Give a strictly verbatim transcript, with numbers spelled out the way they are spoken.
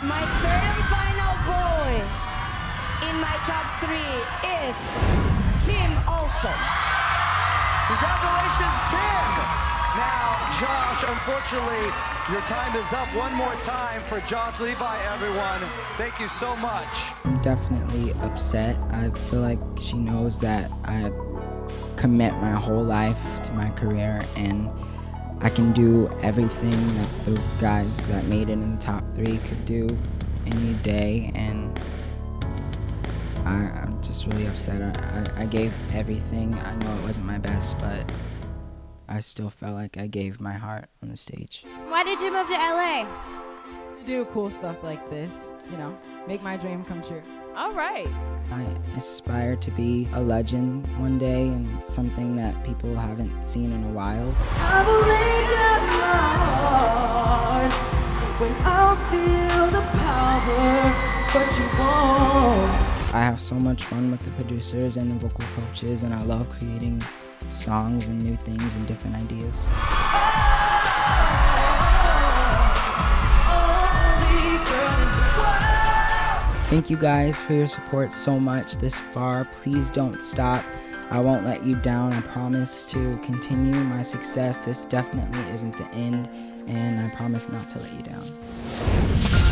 My third and final boy in my top three is Tim also. Congratulations, Tim! Now, Josh, unfortunately, your time is up. One more time for Josh Levi, everyone. Thank you so much. I'm definitely upset. I feel like she knows that I commit my whole life to my career, and I can do everything that the guys that made it in the top three could do any day, and I, I'm just really upset. I, I, I gave everything. I know it wasn't my best, but I still felt like I gave my heart on the stage. Why did you move to L A? To do cool stuff like this, you know, make my dream come true. All right. I aspire to be a legend one day, and something that people haven't seen in a while. I will lay down my heart when I feel the power, but you won't. I have so much fun with the producers and the vocal coaches, and I love creating songs and new things and different ideas. Thank you guys for your support so much this far. Please don't stop. I won't let you down. I promise to continue my success. This definitely isn't the end, and I promise not to let you down.